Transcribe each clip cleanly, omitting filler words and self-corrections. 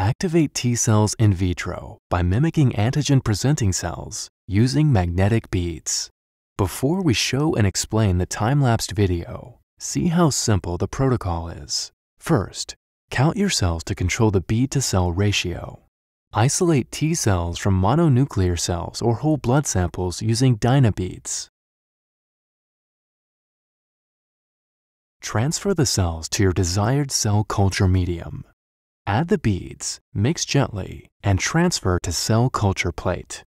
Activate T cells in vitro by mimicking antigen-presenting cells using magnetic beads. Before we show and explain the time-lapsed video, see how simple the protocol is. First, count your cells to control the bead-to-cell ratio. Isolate T cells from mononuclear cells or whole blood samples using Dynabeads. Transfer the cells to your desired cell culture medium. Add the beads, mix gently, and transfer to cell culture plate.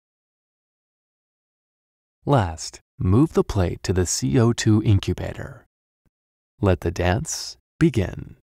Last, move the plate to the CO2 incubator. Let the dance begin.